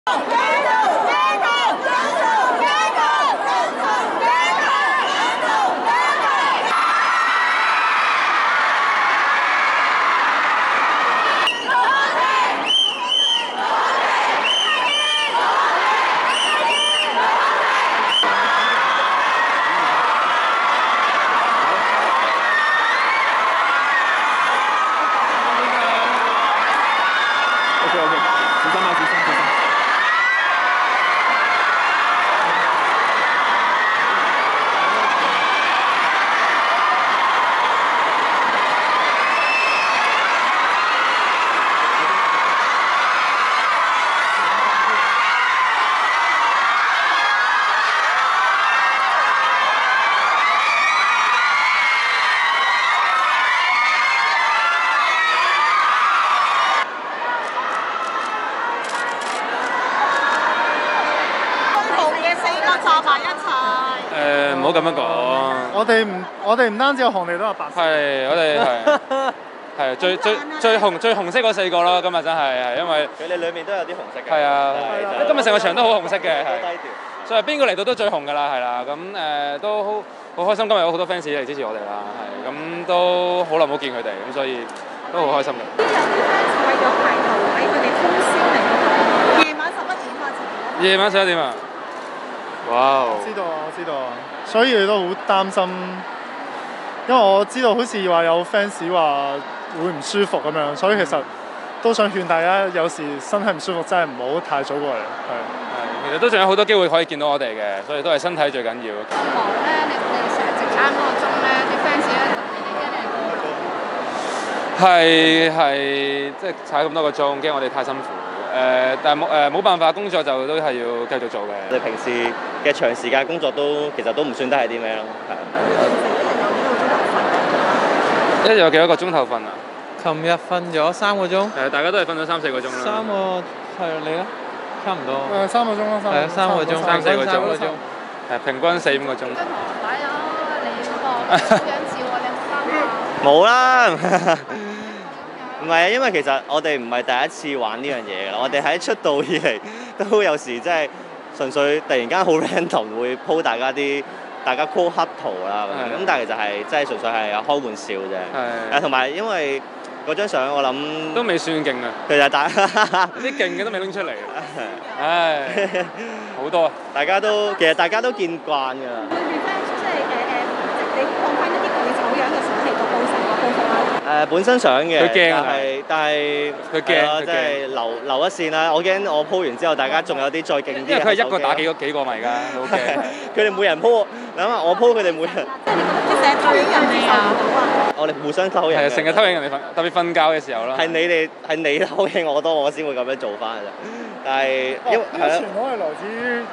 唔好咁樣講。 我哋唔單止有紅，你都有白色。 係，我哋係最紅色嗰4個咯。今日真係因為佢哋裏面都有啲紅色嘅。 係啊，今日成個場都好紅色嘅， 好低調。 所以邊個嚟到都最紅㗎啦，係啦。咁都好開心，今日有好多 fans 嚟支持我哋啦，係咁都好耐冇見佢哋，咁所以都好開心嘅。 有啲 fans 為咗排頭位，佢哋通宵嚟，夜晚11點開始。 夜晚11點啊！哇！ 我知道啊，所以都好擔心，因為我知道好似話有 fans 話會唔舒服咁樣，所以其實都想勸大家有時身體唔舒服真係唔好太早過嚟。係， 其實都仲有好多機會可以見到我哋嘅，所以都係身體最緊要。 咁忙咧，你哋成日直啱嗰個鐘咧，啲 fans 咧係即係踩咁多個鐘，驚我哋太辛苦。但係冇辦法，工作就都係要繼續做嘅。 我哋平時嘅長時間工作其實都唔算得係啲咩咯， 係。一日有幾多個鐘頭瞓啊？ 琴日瞓咗3個鐘。 大家都係瞓咗3-4個鐘啦。 3個係你啊？差唔多。 3個鐘咯係啊，3個鐘，3-4個鐘。 係平均4-5個鐘。 跟同學擺咗你嗰個抽樣照啊，你冇啦。唔係啊，因為其實我哋唔係第一次玩呢樣嘢㗎啦，我哋喺出道以嚟都有時即係純粹突然間好 random 會 po 大家 call 黑圖啦咁，但係其實係即係純粹係開玩笑啫。係。同埋因為嗰張相我諗都未算勁啊。 其實啲勁嘅都未拎出嚟。唉，好多啊！ 其實大家都見慣㗎啦。 會 refresh 即係你放翻一啲佢醜樣嘅相嚟到報成個報復啦。 本身想嘅， 佢驚啊！ 但係佢驚， 即係留一線啦。我驚我 po 完之後，大家仲有啲再勁啲。 因為佢係一個打幾個咪㗎，好驚。 佢哋每人 po，諗下我 po 佢哋每人。 即係成日偷影人哋啊！ 我哋互相偷影。係啊，成日偷影人哋特別瞓覺嘅時候啦。 係你偷影我多，我先會咁樣做翻㗎啫。但係因為傳統係來自於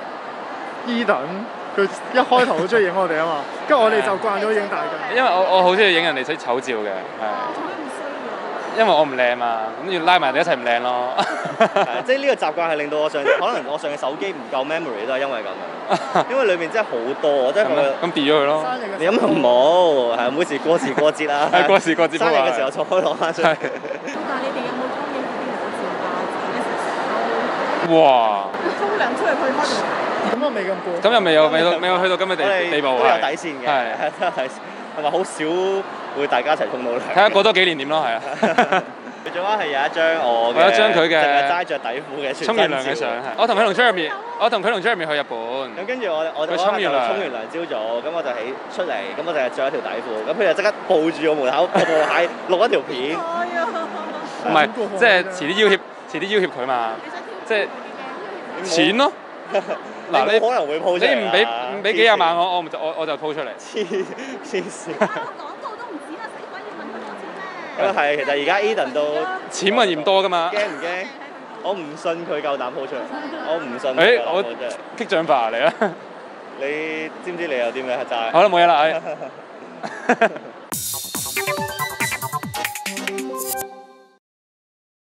Eden。佢一開頭好中意影我哋啊嘛，跟住我哋就慣咗影大家。 因為我好中意影人哋啲醜照嘅，係。因為我唔靚嘛，咁要拉埋人哋一齊唔靚咯。 即係呢個習慣係令到可能我上嘅手機唔夠 memory 都係因為咁樣，因為裏面真係好多，真係咁 delete 咗佢咯。 你咁唔好，係每時過時過節啦。 係過時過節。 生日嘅時候再開攞翻出嚟。 但係你哋有冇偷影啲裸照啊？自己一齊哇！ 沖涼出嚟去開度。 咁又未咁過。 咁又未有去到咁嘅地步都有底線嘅，係都有底線，同埋好少會大家一齊沖到涼。 睇下過多幾年點咯，係啊。 佢仲係有一張我有一張佢嘅淨係齋着底褲嘅沖完涼嘅相，我同佢同 Jeremy 去日本。 咁跟住我佢沖完涼朝早，咁我就出嚟，咁我就係着一條底褲，咁佢就即刻抱住我門口，喺錄一條片。 唔係，即係遲啲要挾佢嘛，即係錢咯。嗱，你可能會 po 出嚟， 你唔俾幾廿萬我就 po 出嚟。 黐線。 廣告都唔止啦，死鬼要問佢攞錢咩？ 係，其實而家 Eden 都錢咪嫌多㗎嘛。 驚唔驚？我唔信佢夠膽 po 出嚟，我唔信。 我激將法嚟啊！ 你知唔知你有啲咩債？ 好啦，冇嘢啦，